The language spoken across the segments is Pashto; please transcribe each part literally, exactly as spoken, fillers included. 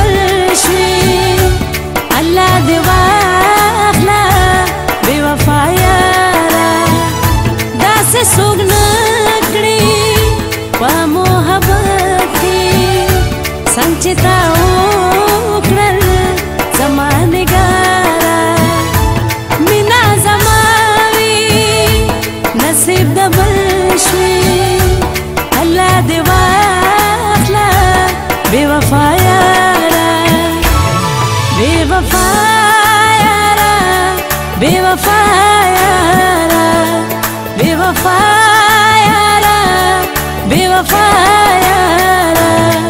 डबल شوي الله دې واخله بې وفا یاره داسې څوک نه کړي په محبت کې څنګه چې تا وکړل زما نګاره مینا زما وي نصیب ډبل شوي الله دې واخله بې وفا یاره بے وفا یارا بے وفا یارا بے وفا یارا بے وفا یارا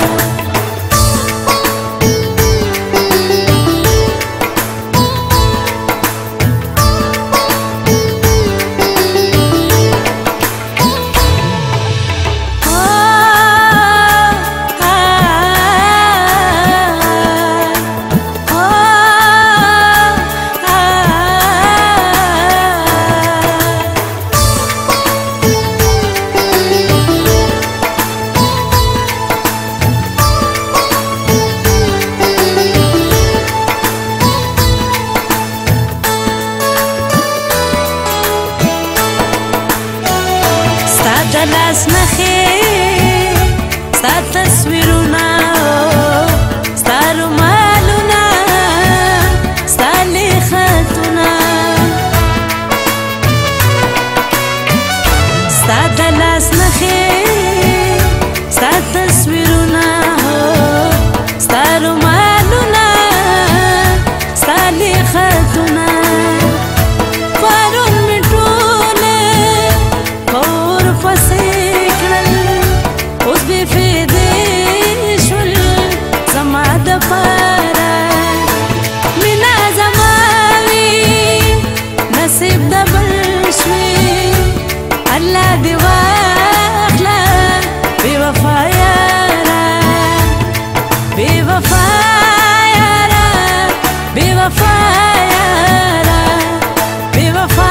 دلاس نخې ستا تصویرونه ستا رومالونه ستا لیختونه ستا دلاس نخې ستا تصویرونه ستا رومالونه ستا لیختونه پرون مې ټوله کور پسې کړل اوس بې فایدې شول زما دپاره مینا زما وي نصیب ډبل شوي الله دې واخله بې وفا یاره بې وفا یاره بې وفا یاره بې وفا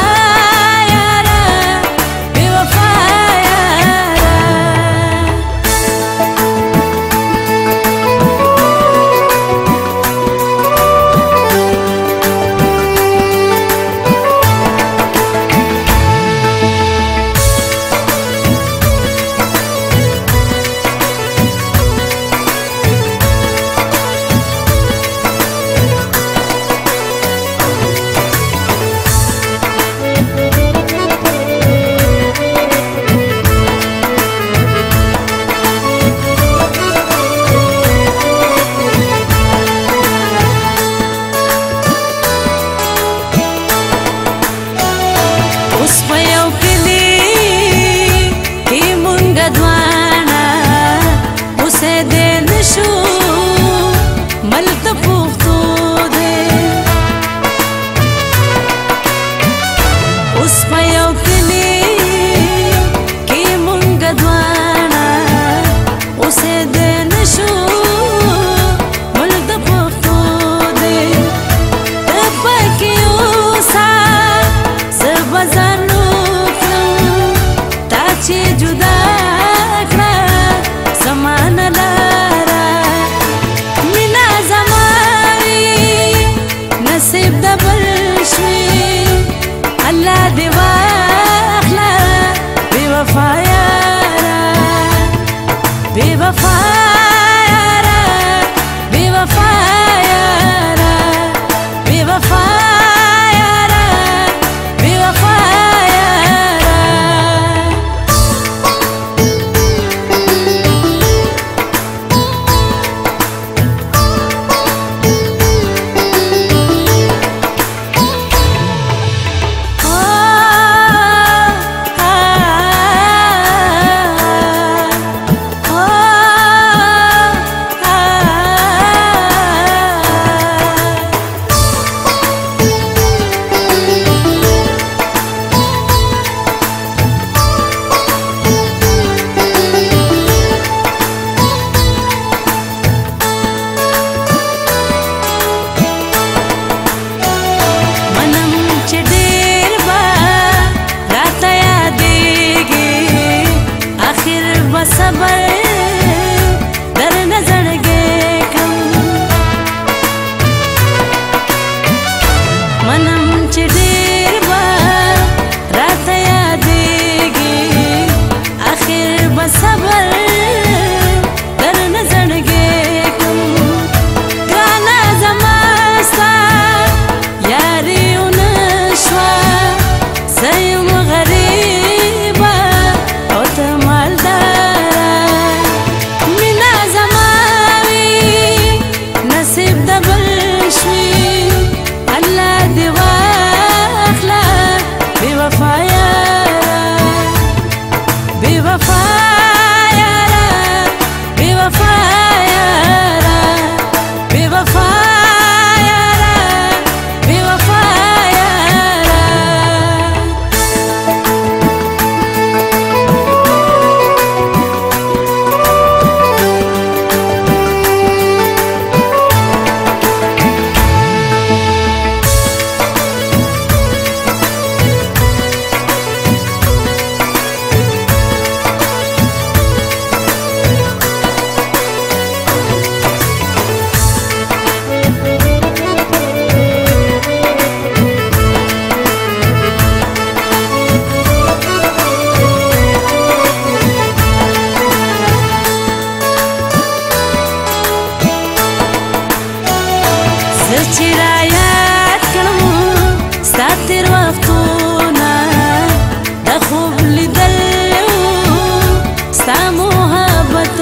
چې را یاد کړم ستا تېر وختونه د خوب لیدل ستا محبت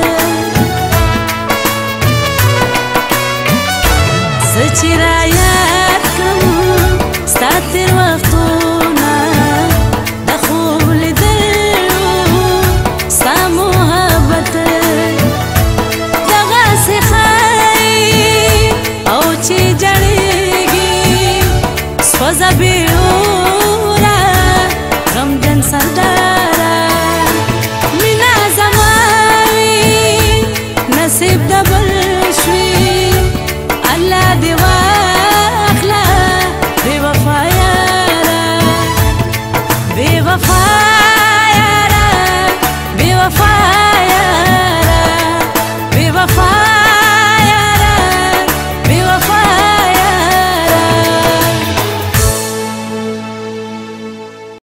زه چې را یاد کړم ستا تېر وخت